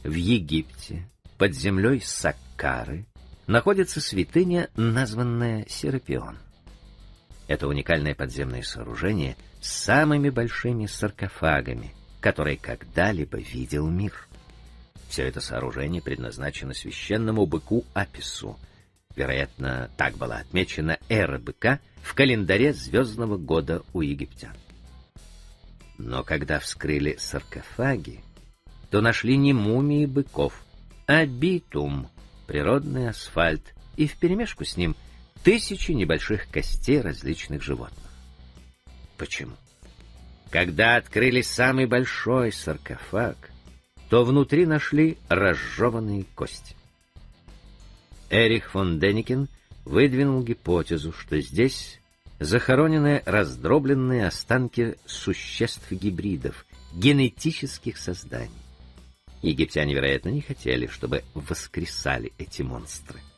в Египте, под землей Саккары, находится святыня, названная Серапион. Это уникальное подземное сооружение с самыми большими саркофагами, которые когда-либо видел мир. Все это сооружение предназначено священному быку Апису. Вероятно, так была отмечена эра быка в календаре звездного года у египтян. Но когда вскрыли саркофаги, то нашли не мумии быков, а битум, природный асфальт, и вперемешку с ним тысячи небольших костей различных животных. Почему? Когда открыли самый большой саркофаг, то внутри нашли разжеванные кости. Эрих фон Деникен выдвинул гипотезу, что здесь захоронены раздробленные останки существ-гибридов, генетических созданий. Египтяне, вероятно, не хотели, чтобы воскресали эти монстры.